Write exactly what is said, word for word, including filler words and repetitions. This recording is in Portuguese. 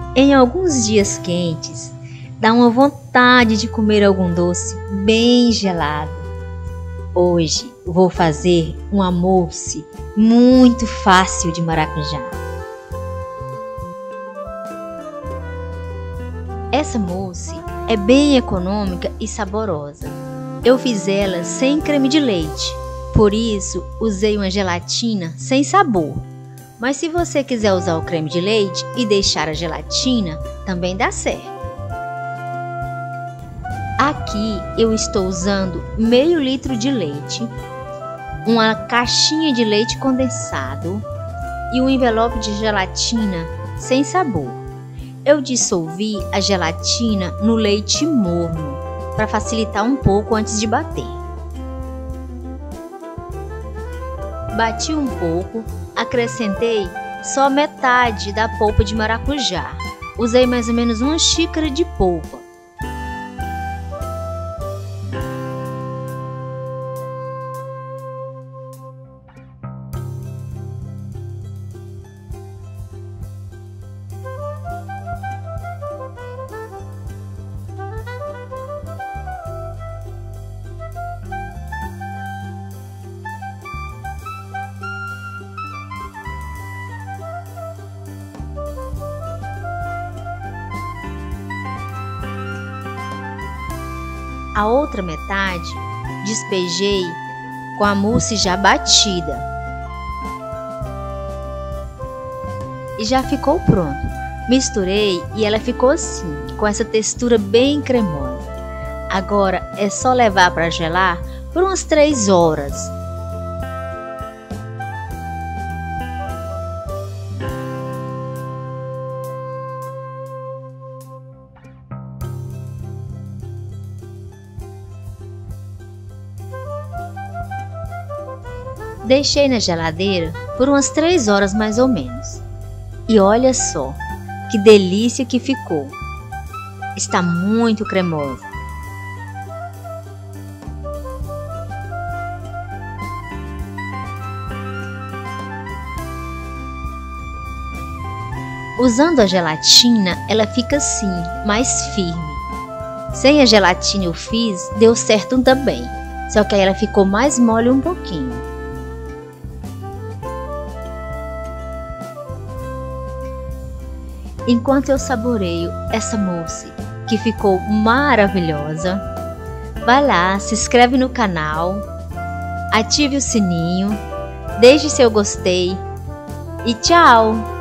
Em alguns dias quentes, dá uma vontade de comer algum doce bem gelado. Hoje vou fazer uma mousse muito fácil de maracujá. Essa mousse é bem econômica e saborosa. Eu fiz ela sem creme de leite, por isso usei uma gelatina sem sabor. Mas se você quiser usar o creme de leite e deixar a gelatina, também dá certo. Aqui eu estou usando meio litro de leite, uma caixinha de leite condensado e um envelope de gelatina sem sabor. Eu dissolvi a gelatina no leite morno para facilitar um pouco antes de bater. Bati um pouco, acrescentei só metade da polpa de maracujá. Usei mais ou menos uma xícara de polpa. A outra metade despejei com a mousse já batida. E já ficou pronto. Misturei e ela ficou assim, com essa textura bem cremosa. Agora é só levar para gelar por umas três horas. Deixei na geladeira por umas três horas mais ou menos. E olha só, que delícia que ficou! Está muito cremosa. Usando a gelatina, ela fica assim, mais firme. Sem a gelatina eu fiz, deu certo também. Só que aí ela ficou mais mole um pouquinho. Enquanto eu saboreio essa mousse, que ficou maravilhosa, vai lá, se inscreve no canal, ative o sininho, deixe seu gostei e tchau!